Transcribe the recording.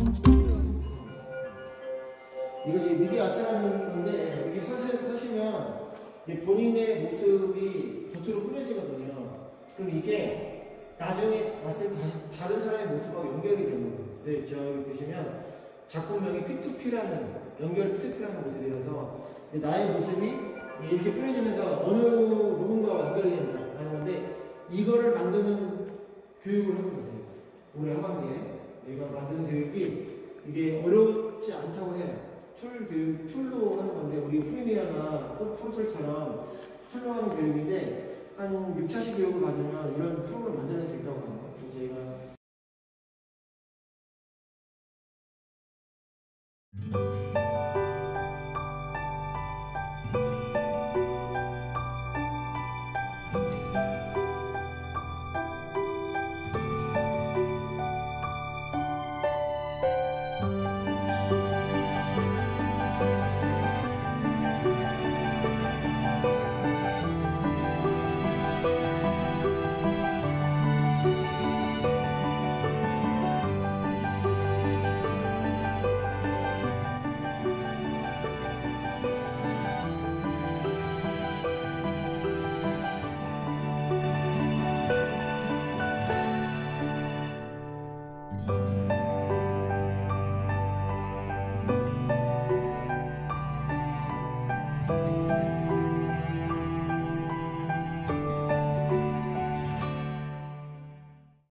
이거 이제 미디 아트라는 건데 여기 서시면 본인의 모습이 겉으로 꾸며지거든요. 그럼 이게 나중에 봤을 때 다른 사람의 모습하고 연결이 되는 거예요. 그래서 저기 보시면 작품명이 P2P라는 연결 P2P라는 모습이라서 나의 모습이 이렇게 꾸며지면서 어느 누군가와 연결이 된다 하는 건데 이거를 만드는 교육을 하는 거예요. 올해 하반기에 얘가 만드는 교육이 이게 어렵지 않다고 해요. 툴로 하는 건데, 우리 프리미어나 포털처럼 툴로 하는 교육인데, 한 6차시 교육을 받으면 이런 프로그램을 만들어낼 수 있다고 합니다. 그래서 저희가